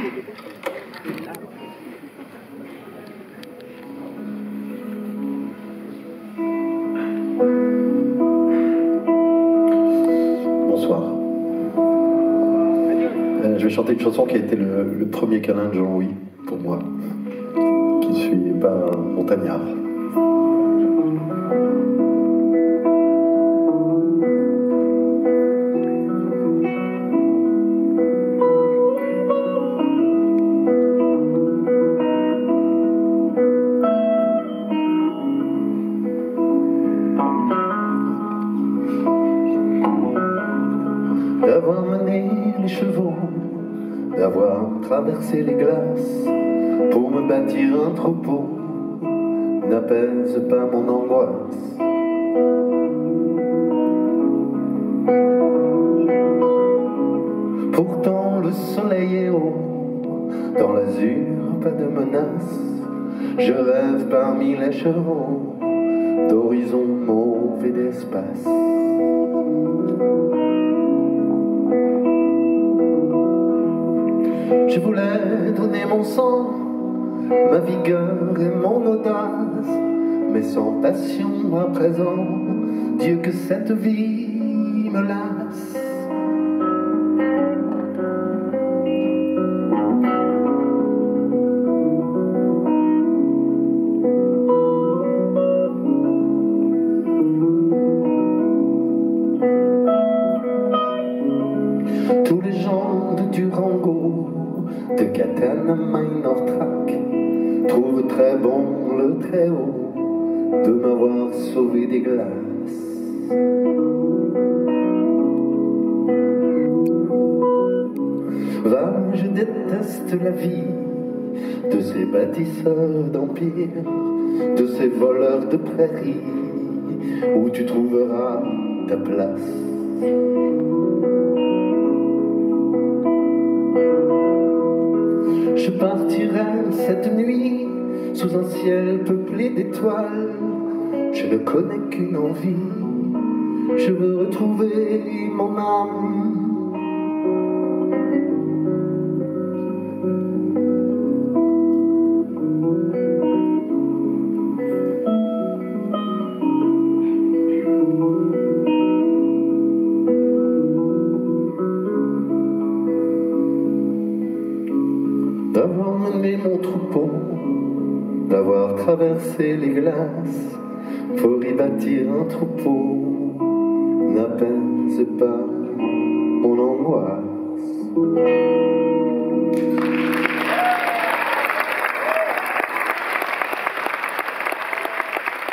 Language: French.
Bonsoir. Je vais chanter une chanson qui a été le premier câlin de Jean-Louis pour moi, qui ne suis pas un montagnard. D'avoir mené les chevaux, d'avoir traversé les glaces pour me bâtir un troupeau n'apaise pas mon angoisse. Pourtant le soleil est haut, dans l'azur pas de menace. Je rêve parmi les chevaux d'horizons mauves et d'espace. Je voulais donner mon sang, ma vigueur et mon audace, mais sans passion à présent, Dieu que cette vie me lasse. Tous les gens de Durango, de Catane à Main-Nortrac trouvent très bon le très haut de m'avoir sauvé des glaces. Va, je déteste la vie de ces bâtisseurs d'empire, de ces voleurs de prairies où tu trouveras ta place. Je partirai cette nuit sous un ciel peuplé d'étoiles. Je ne connais qu'une envie, je veux retrouver mon âme. D'avoir mené mon troupeau, d'avoir traversé les glaces pour y bâtir un troupeau n'apaise pas mon angoisse.